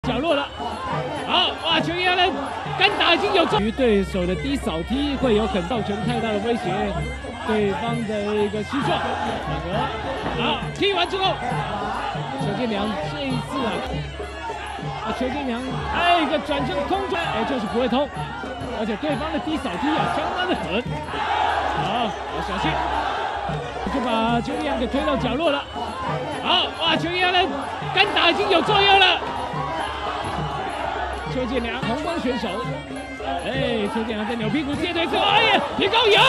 角落了，好哇！球员呢，干打已经有中，于对手的低扫踢会有可能造成太大的威胁，对方的一个失状，反而好踢完之后，邱建良这一次邱建良一个转身空转，就是不会通，而且对方的低扫踢相当的狠，好要小心，就把邱建良给推到角落了，好哇！邱建良呢，干打已经有作用了。邱建良，红光选手，邱建良在扭屁股接对之后，提高有，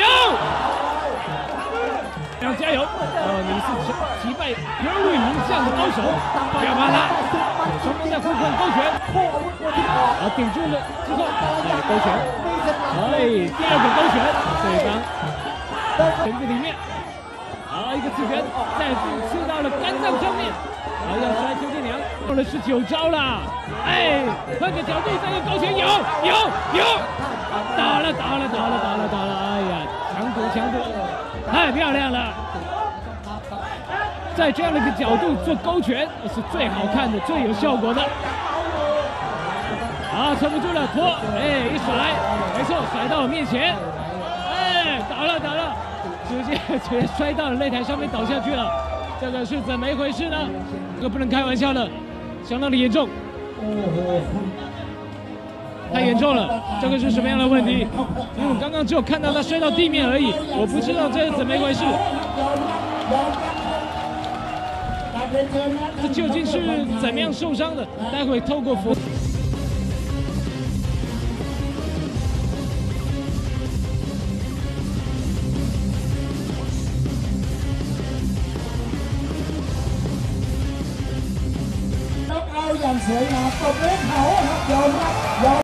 要加油！你是击败格瑞名将的高手，不要怕他，双方在互碰勾拳，顶住了之后，勾拳，第二个勾拳，对方拳子里面，一个刺拳，再次刺到了肝脏上面。要摔邱建良，用了19招了，换个角度，这个勾拳有，打了，强度，太漂亮了，在这样的一个角度做勾拳是最好看的，最有效果的。撑不住了，拖，一甩，没错，甩到我面前，倒了，直接摔到了擂台上面倒下去了。这个是怎么一回事呢？这个不能开玩笑的，相当的严重，太严重了。这个是什么样的问题？因为我刚刚只有看到他摔到地面而已，我不知道这是怎么一回事。这究竟是怎么样受伤的？待会透过อย่างสวยงามตบมือเขาครับยอม